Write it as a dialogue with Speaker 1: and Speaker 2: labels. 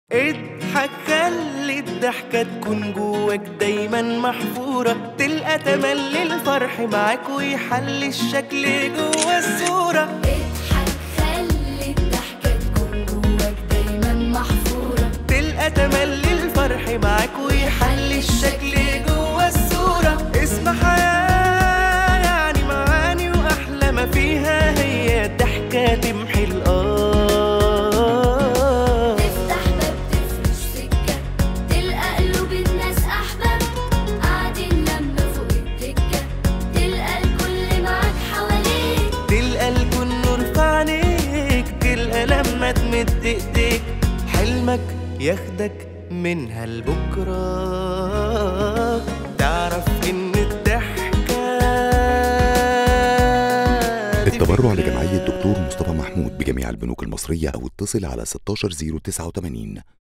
Speaker 1: اضحك خلي الضحكة تكون جواك دايما محفورة، تلقى تملي الفرح معاك ويحلي الشكل جوا الصورة.
Speaker 2: اضحك خلي الضحكة تكون جواك دايما محفورة،
Speaker 1: تلقى تملي الفرح معاك ويحلي الشكل جوا الصورة. اسم حياة يعني معاني وأحلى ما فيها هي الضحكة تمحي الآه. لما تمد ايديك حلمك ياخدك منها لبكره، تعرف ان الضحكه.
Speaker 3: التبرع لجمعية دكتور مصطفى محمود بجميع البنوك المصرية أو اتصل على 16089.